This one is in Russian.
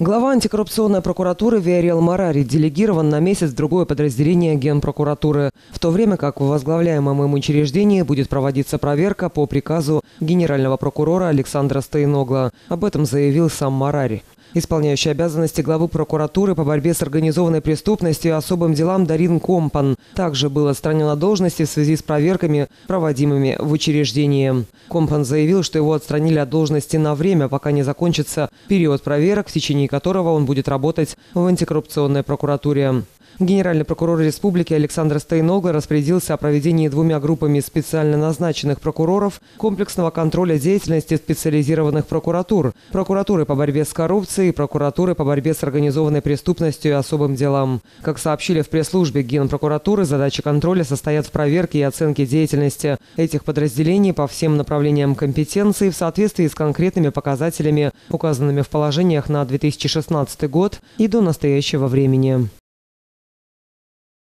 Глава антикоррупционной прокуратуры Виорел Морари делегирован на месяц в другое подразделение Генпрокуратуры, в то время как в возглавляемом им учреждении будет проводиться проверка по приказу генерального прокурора Александра Стоеногла. Об этом заявил сам Морари. Исполняющий обязанности главы прокуратуры по борьбе с организованной преступностью и особым делам Дарин Компан также был отстранен от должности в связи с проверками, проводимыми в учреждении. Компан заявил, что его отстранили от должности на время, пока не закончится период проверок, в течение которого он будет работать в антикоррупционной прокуратуре. Генеральный прокурор республики Александр Стоеногла распорядился о проведении двумя группами специально назначенных прокуроров комплексного контроля деятельности специализированных прокуратур, прокуратуры по борьбе с коррупцией и прокуратуры по борьбе с организованной преступностью и особым делам. Как сообщили в пресс-службе Генпрокуратуры, задачи контроля состоят в проверке и оценке деятельности этих подразделений по всем направлениям компетенции в соответствии с конкретными показателями, указанными в положениях на 2016 год и до настоящего времени.